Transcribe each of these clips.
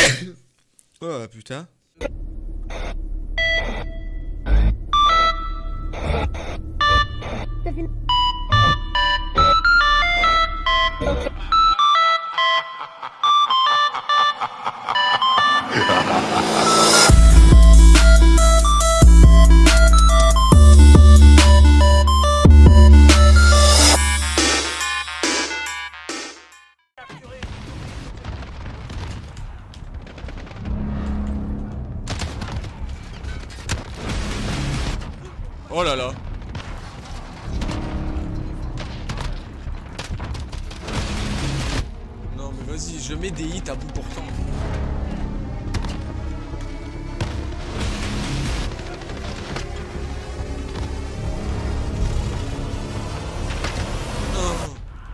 Oh putain. Oh là là. Non mais vas-y, je mets des hits à bout portant. Non.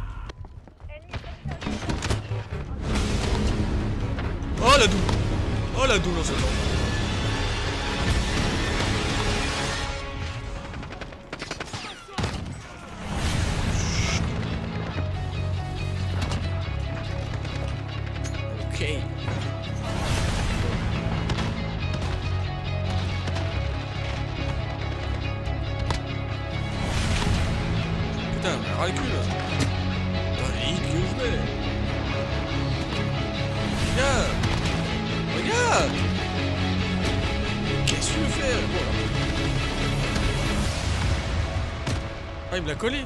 Oh la doule. Oh la doule en ce temps. Putain, mais recule. Dans les hits que je mets. Regarde. Regarde. Qu'est-ce que tu veux faire? Ah, il me l'a collé.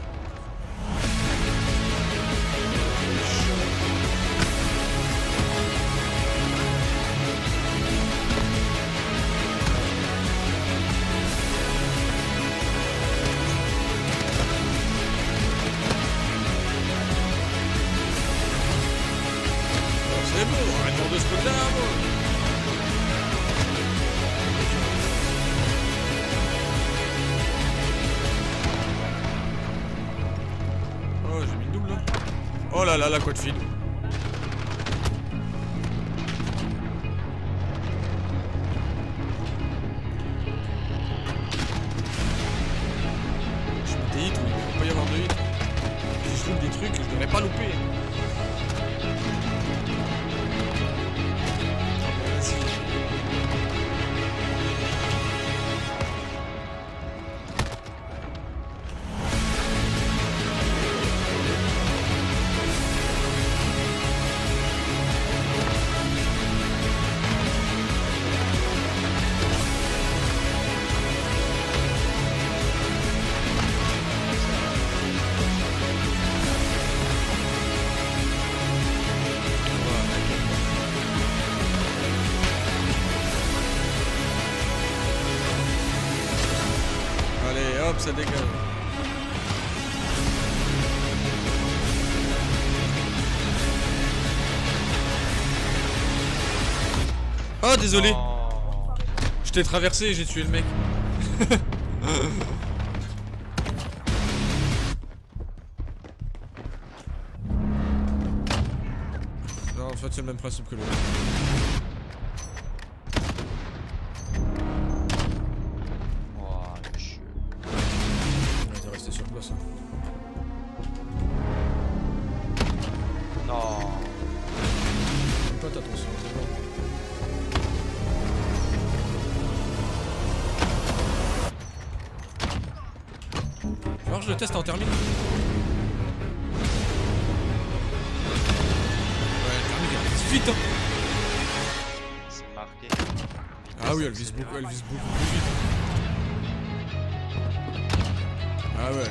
C'est bon, arrêtons de se foutre là, moi. Oh, j'ai mis une double là. Oh là là, la quoi de fil. Je mets des hits, oui, il ne faut pas y avoir de hits. Si je trouve des trucs, je ne devrais pas louper. Allez, hop, ça dégage. Oh, désolé. Oh. Je t'ai traversé et j'ai tué le mec. Non, en fait, c'est le même principe que l'autre. Sur place. Hein. Non. Même pas attention, c'est bon. Alors je le teste en thermique. Ouais, thermique, elle vise vite. Hein. C'est marqué. Ah oui, elle vise beaucoup plus vite. Ah ouais.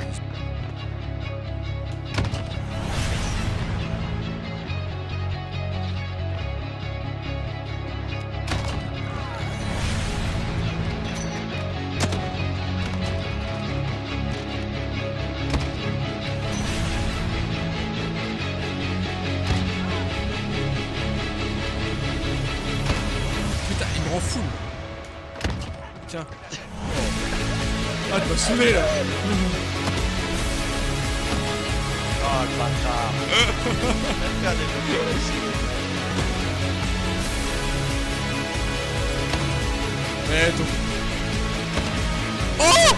Putain, il me rend fou. Tiens. Ah, tu m'as saoulé là. Oh le bâtard. Même faire des vidéos aussi. Mais ton... Oh!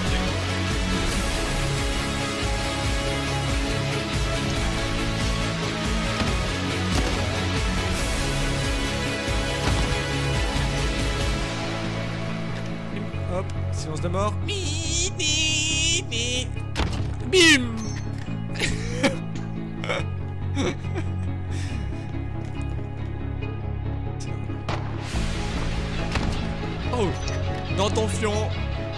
Silence de mort. Bim. Oh, dans ton fion.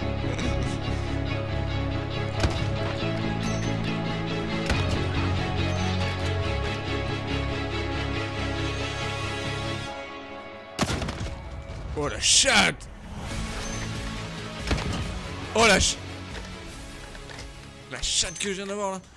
Oh la chatte. Oh la chatte que je viens d'avoir là.